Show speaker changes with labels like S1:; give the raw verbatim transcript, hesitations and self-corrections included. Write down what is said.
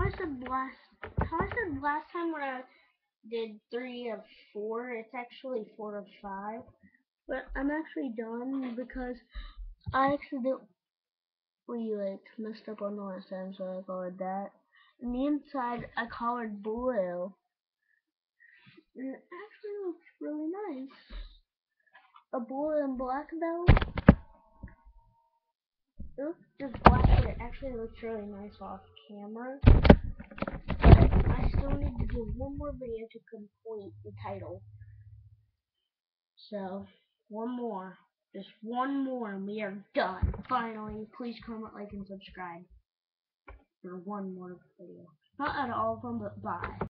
S1: I said last, how I said last time when I did three of four, it's actually four of five. But I'm actually done because I accidentally like messed up on the last time, so I colored that. And the inside I colored blue. And it actually looks really nice. A blue and black belt. It looks just black, but it actually looks really nice off camera. But I still need to do one more video to complete the title. So, one more. Just one more and we are done. Finally, please comment, like, and subscribe for one more video. Not at all of them, but bye.